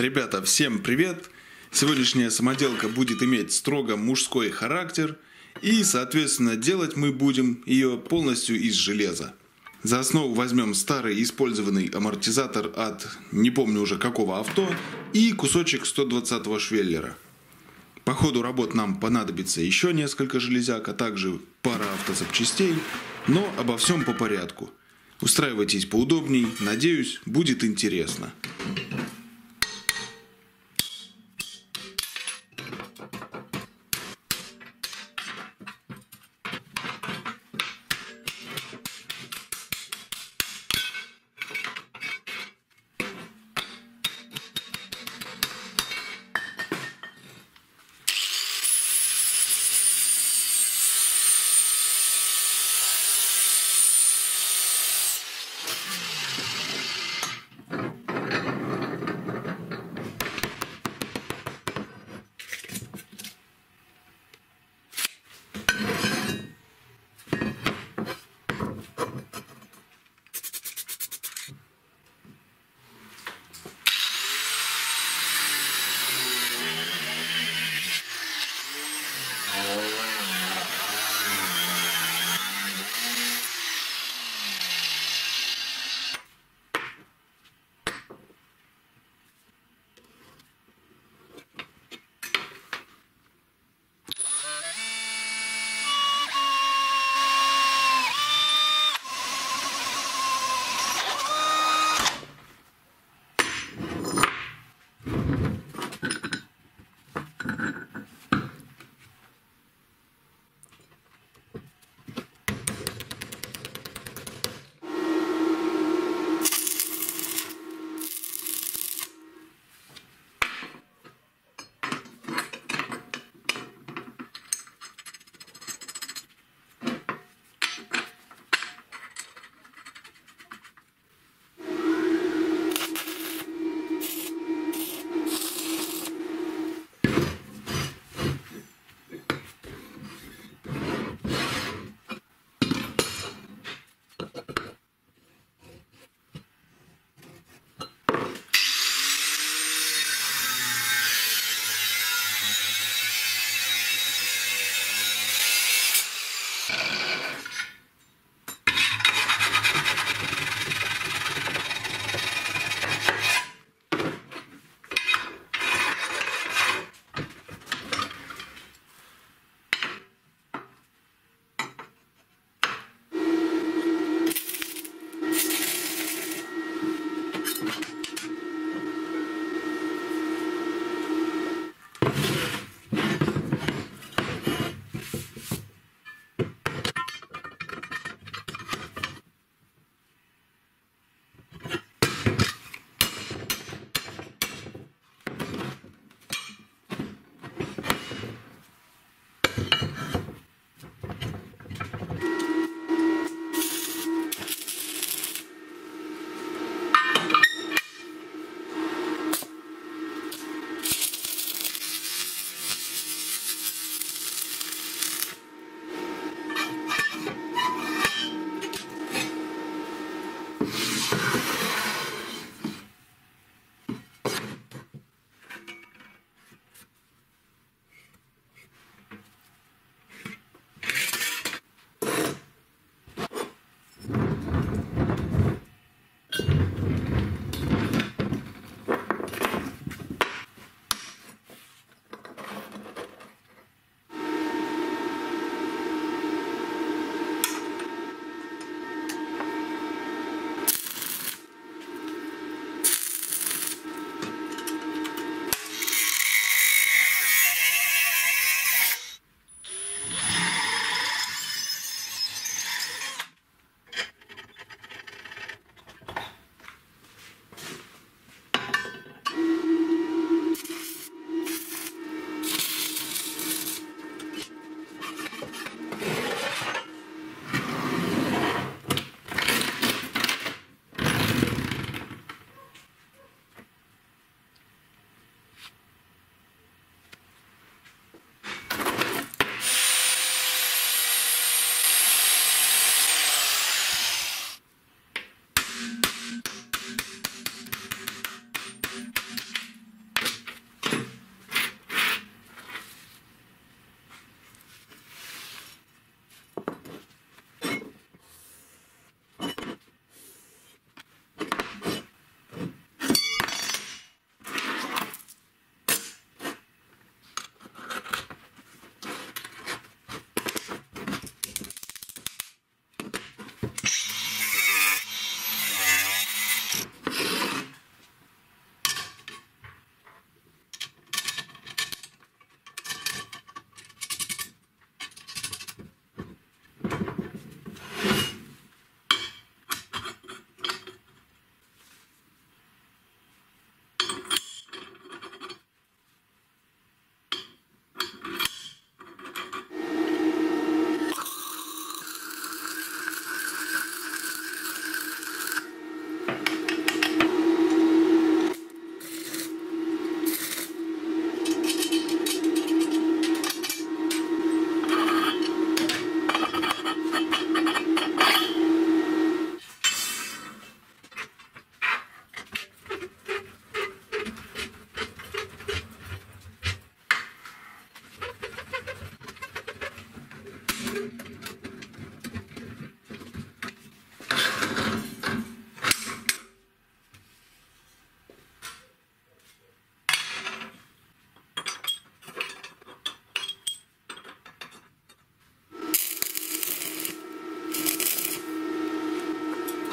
Ребята, всем привет! Сегодняшняя самоделка будет иметь строго мужской характер, и, соответственно, делать мы будем ее полностью из железа. За основу возьмем старый использованный амортизатор от не помню уже какого авто и кусочек 120-го швеллера. По ходу работ нам понадобится еще несколько железяк, а также пара автозапчастей, но обо всем по порядку. Устраивайтесь поудобней, надеюсь, будет интересно.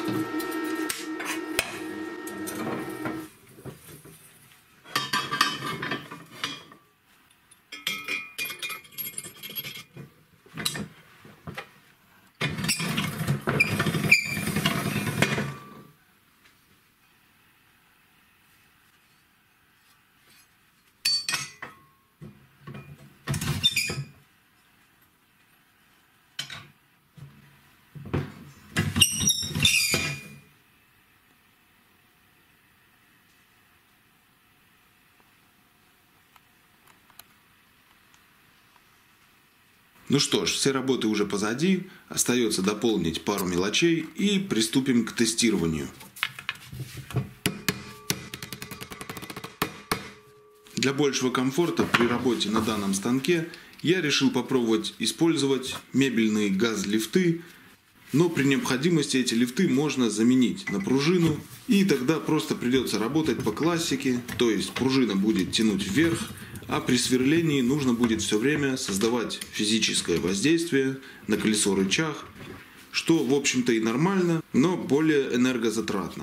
Ну что ж, все работы уже позади, остается дополнить пару мелочей и приступим к тестированию. Для большего комфорта при работе на данном станке я решил попробовать использовать мебельные газ-лифты, но при необходимости эти лифты можно заменить на пружину, и тогда просто придется работать по классике, то есть пружина будет тянуть вверх, а при сверлении нужно будет все время создавать физическое воздействие на колесо-рычаг, что в общем-то и нормально, но более энергозатратно.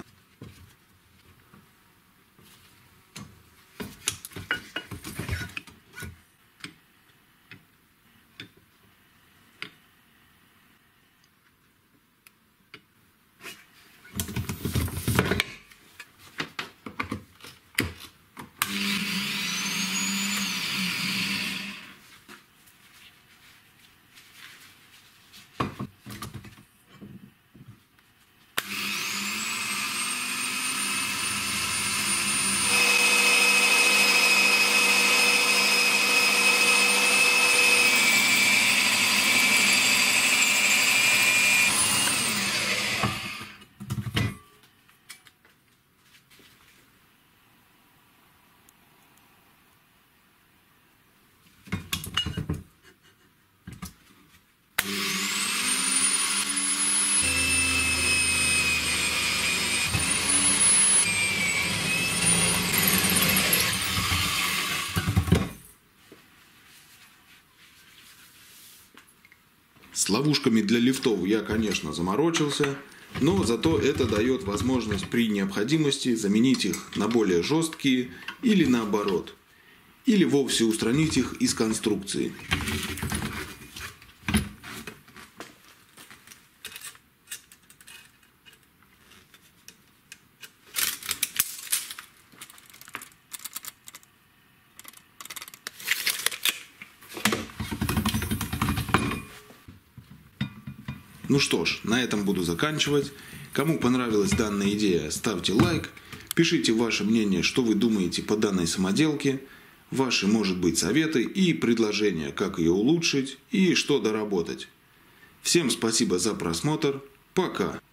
С ловушками для лифтов я, конечно, заморочился, но зато это дает возможность при необходимости заменить их на более жесткие или наоборот, или вовсе устранить их из конструкции. Ну что ж, на этом буду заканчивать. Кому понравилась данная идея, ставьте лайк. Пишите ваше мнение, что вы думаете по данной самоделке. Ваши, может быть, советы и предложения, как ее улучшить и что доработать. Всем спасибо за просмотр. Пока.